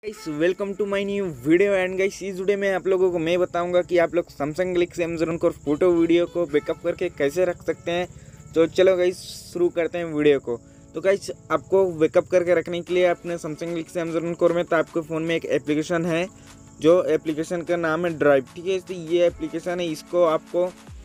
Guys welcome to my new video. And guys इस video में आप लोगों को मैं बताऊंगा कि आप लोग सैमसंग गैलेक्सी M0 को फोटो वीडियो को बैकअप करके कैसे रख सकते हैं। तो चलो गाइस शुरू करते हैं वीडियो को। तो गाइस आपको बैकअप करके रखने के लिए अपने सैमसंग गैलेक्सी M0 को में तो आपके फ़ोन में एक एप्लीकेशन है, जो एप्लीकेशन का नाम है ड्राइव। ठीक है, तो ये एप्लीकेशन है, इसको आपको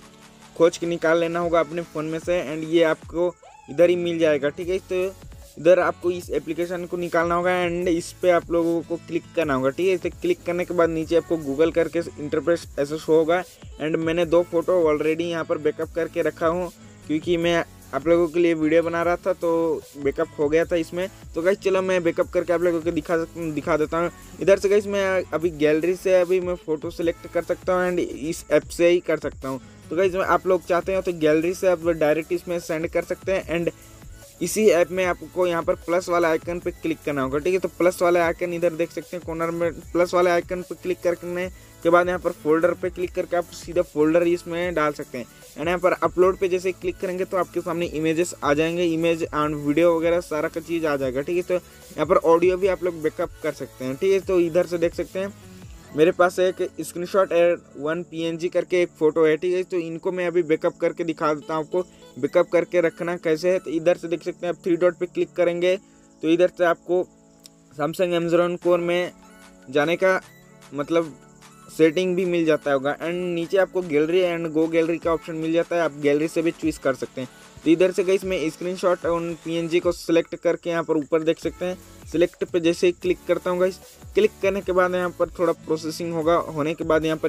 खोज के निकाल लेना होगा अपने फ़ोन में से एंड ये आपको इधर ही मिल जाएगा। ठीक है, तो इधर आपको इस एप्लीकेशन को निकालना होगा एंड इस पे आप लोगों को क्लिक करना होगा। ठीक है, इसे क्लिक करने के बाद नीचे आपको गूगल करके इंटरफेस ऐसा शो होगा। एंड मैंने 2 फोटो ऑलरेडी यहाँ पर बैकअप करके रखा हूँ, क्योंकि मैं आप लोगों के लिए वीडियो बना रहा था तो बैकअप हो गया था इसमें। तो गाइस चलो मैं बैकअप करके आप लोगों को दिखा देता हूँ। इधर से गाइस मैं अभी गैलरी से अभी मैं फ़ोटो सेलेक्ट कर सकता हूँ एंड इस ऐप से ही कर सकता हूँ। तो गाइस आप लोग चाहते हो तो गैलरी से आप डायरेक्ट इसमें सेंड कर सकते हैं एंड इसी ऐप में आपको यहाँ पर प्लस वाला आइकन पे क्लिक करना होगा। ठीक है, तो प्लस वाला आइकन इधर देख सकते हैं कॉर्नर में, प्लस वाले आइकन पे क्लिक करने के बाद यहाँ पर फोल्डर पे क्लिक करके आप सीधा फोल्डर इसमें डाल सकते हैं। एंड यहाँ पर अपलोड पे जैसे क्लिक करेंगे तो आपके सामने इमेजेस आ जाएंगे, इमेज एंड वीडियो वगैरह सारा का चीज़ आ जाएगा। ठीक है, तो यहाँ पर ऑडियो भी आप लोग बैकअप कर सकते हैं। ठीक है, तो इधर से देख सकते हैं मेरे पास एक स्क्रीनशॉट 1 PNG करके एक फ़ोटो है। ठीक है, तो इनको मैं अभी बैकअप करके दिखा देता हूँ आपको बैकअप करके रखना कैसे है। तो इधर से देख सकते हैं आप 3 डॉट पे क्लिक करेंगे तो इधर से आपको सैमसंग M0 कोर में जाने का मतलब सेटिंग भी मिल जाता होगा एंड नीचे आपको गैलरी एंड गो गैलरी का ऑप्शन मिल जाता है, आप गैलरी से भी चूज़ कर सकते हैं। तो इधर से गाइस मैं स्क्रीनशॉट ऑन PNG को सिलेक्ट करके यहाँ पर ऊपर देख सकते हैं सिलेक्ट पे जैसे ही क्लिक करता हूँ गाइस, क्लिक करने के बाद यहाँ पर थोड़ा प्रोसेसिंग होगा, होने के बाद यहाँ पर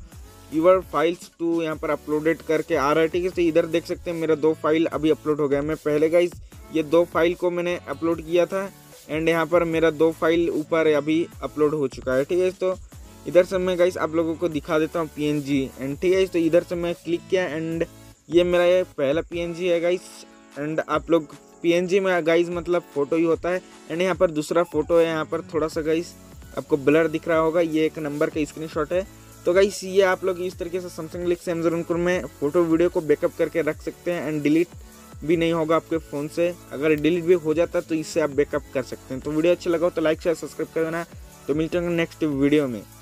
यूर फाइल्स टू यहाँ पर अपलोडेड करके आ रहा है। ठीक है, तो इधर देख सकते हैं मेरा 2 फाइल अभी अपलोड हो गया। मैं पहले गाइस ये 2 फाइल को मैंने अपलोड किया था एंड यहाँ पर मेरा 2 फाइल ऊपर अभी अपलोड हो चुका है। ठीक है, तो इधर से मैं गाइस आप लोगों को दिखा देता हूँ PNG एंड ठीक है, तो इधर से मैं क्लिक किया एंड ये मेरा ये पहला PNG है गाइस। एंड आप लोग PNG में गाइस मतलब फ़ोटो ही होता है एंड यहाँ पर दूसरा फ़ोटो है, यहाँ पर थोड़ा सा गाइस आपको ब्लर दिख रहा होगा, ये 1 नंबर का स्क्रीनशॉट है। तो गाइस ये आप लोग इस तरीके से सैमसंग गैलेक्सी M0 में फ़ोटो वीडियो को बैकअप करके रख सकते हैं एंड डिलीट भी नहीं होगा आपके फ़ोन से। अगर डिलीट भी हो जाता है तो इससे आप बैकअप कर सकते हैं। तो वीडियो अच्छा लगा हो तो लाइक शेयर सब्सक्राइब कर देना। तो मिलते हैं नेक्स्ट वीडियो में।